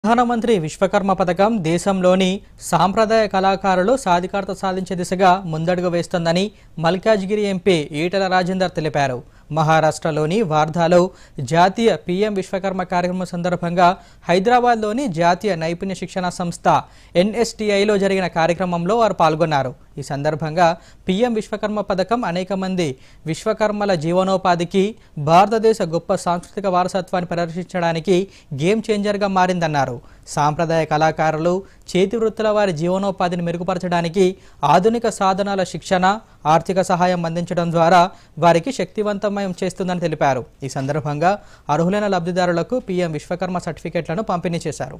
ప్రధానమంత్రి విశ్వకర్మ పథకం దేశంలోని సాంప్రదాయ కళాకారులు సాధికారత సాధించే దిశగా ముందడుగు వేస్తోందని మల్కాజ్గిరి ఎంపీ ఈటెల రాజేందర్ తెలిపారు. మహారాష్ట్రలోని వార్ధాలో జాతీయ పీఎం విశ్వకర్మ కార్యక్రమం సందర్భంగా హైదరాబాద్లోని జాతీయ నైపుణ్య శిక్షణ సంస్థ ఎన్ఎస్టీఐలో జరిగిన కార్యక్రమంలో వారు పాల్గొన్నారు. ఈ సందర్భంగా పీఎం విశ్వకర్మ పథకం అనేక మంది విశ్వకర్మల జీవనోపాధికి, భారతదేశ గొప్ప సాంస్కృతిక వారసత్వాన్ని ప్రదర్శించడానికి గేమ్ చేంజర్గా మారిందన్నారు. సాంప్రదాయ కళాకారులు చేతి వృత్తుల వారి జీవనోపాధిని మెరుగుపరచడానికి ఆధునిక సాధనాల శిక్షణ, ఆర్థిక సహాయం అందించడం ద్వారా వారికి శక్తివంతమయం చేస్తుందని తెలిపారు. ఈ సందర్భంగా అర్హులైన లబ్ధిదారులకు పీఎం విశ్వకర్మ సర్టిఫికెట్లను పంపిణీ చేశారు.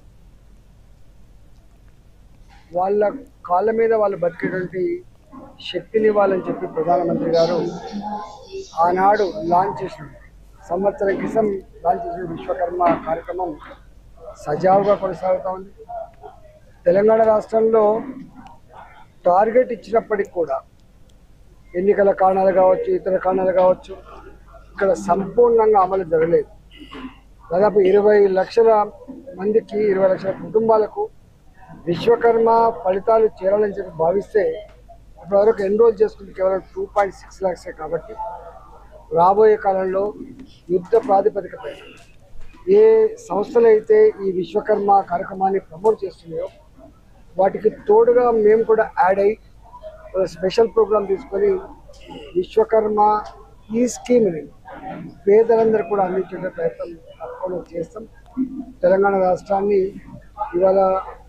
వాళ్ళ కాళ్ళ మీద వాళ్ళు బతికేటువంటి శక్తిని ఇవ్వాలని చెప్పి ప్రధానమంత్రి గారు ఆనాడు లాంచ్ చేసిన సంవత్సరం క్రితం లాంచ్ చేసిన విశ్వకర్మ కార్యక్రమం సజావుగా కొనసాగుతూ ఉంది. తెలంగాణ రాష్ట్రంలో టార్గెట్ ఇచ్చినప్పటికి కూడా ఎన్నికల కారణాలు కావచ్చు, ఇతర కారణాలు కావచ్చు, ఇక్కడ సంపూర్ణంగా అమలు జరగలేదు. దాదాపు 20 లక్షల మందికి, 20 లక్షల కుటుంబాలకు విశ్వకర్మ ఫలితాలు చేరాలని చెప్పి భావిస్తే ఇప్పటివరకు ఎన్రోల్ చేసుకుంటే కేవలం 2.6 lakhs కాబట్టి రాబోయే కాలంలో యుద్ధ ప్రాతిపదికపై ఏ సంస్థలు అయితే ఈ విశ్వకర్మ కార్యక్రమాన్ని ప్రమోట్ చేస్తున్నాయో వాటికి తోడుగా మేము కూడా యాడ్ అయ్యి స్పెషల్ ప్రోగ్రాం తీసుకొని విశ్వకర్మ ఈ స్కీమ్ని పేదలందరూ కూడా అందించే ప్రయత్నం తప్పకుండా చేస్తాం. తెలంగాణ రాష్ట్రాన్ని ఇవాళ